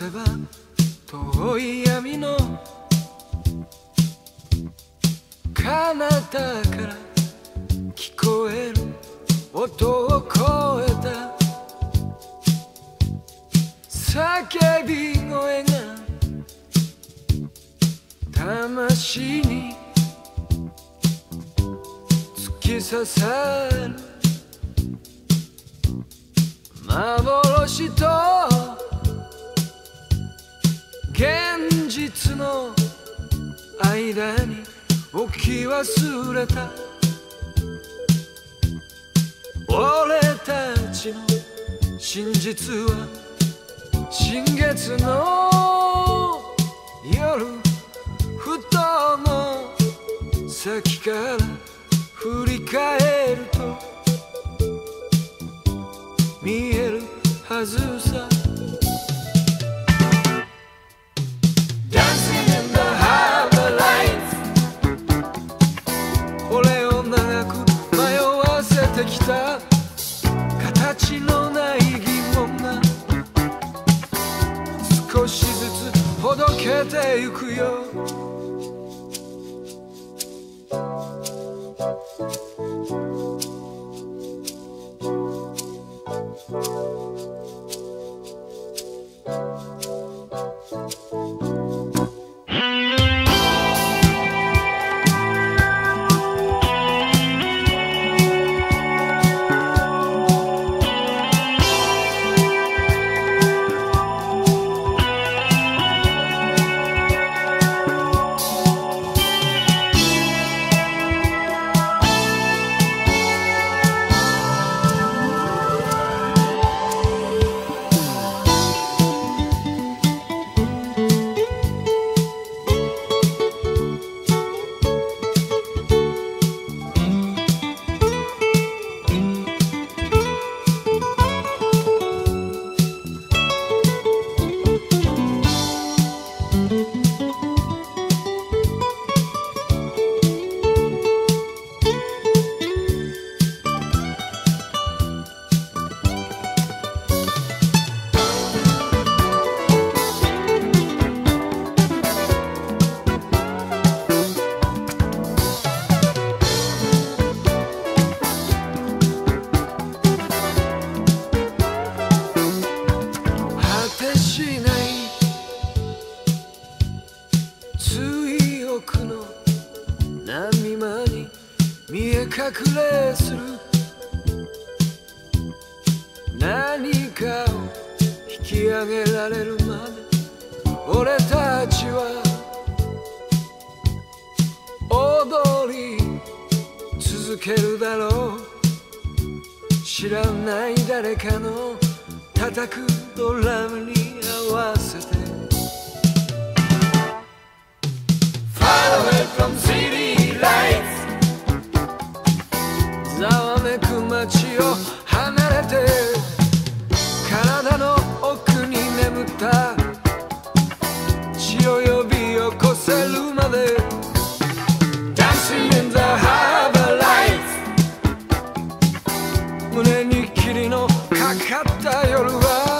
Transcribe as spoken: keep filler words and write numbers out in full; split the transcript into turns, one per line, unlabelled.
せば遠い闇の彼方から聞こえる音を超えた叫び声が魂に突き刺さる幻と現実の間に置き忘れた俺たちの真実は新月の夜ふとの先から振り返ると見えるはずさ俺を長く迷わせてきた形のない疑問が少しずつほどけてゆくよ波間に見え隠れする何かを引き上げられるまで俺たちは踊り続けるだろう知らない誰かの叩くドラムに合わせて Far away from city lights ざわめく街を離れて体の奥に眠った血を呼び起こせるまで Dancing in the harbor lights 胸に霧のかかった夜は